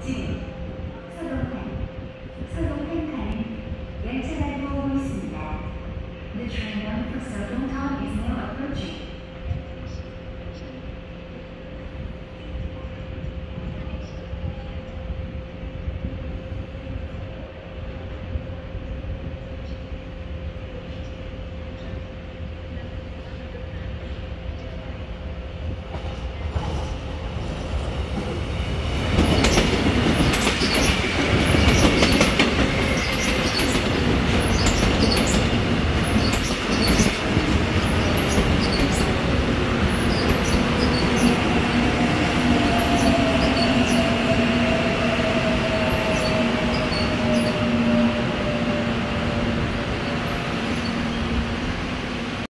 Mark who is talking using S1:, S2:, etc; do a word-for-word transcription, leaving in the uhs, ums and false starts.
S1: 지금 서동탄, 서동탄 열차가 들어오고 있습니다. The train bound for Sodong Tong is now approaching.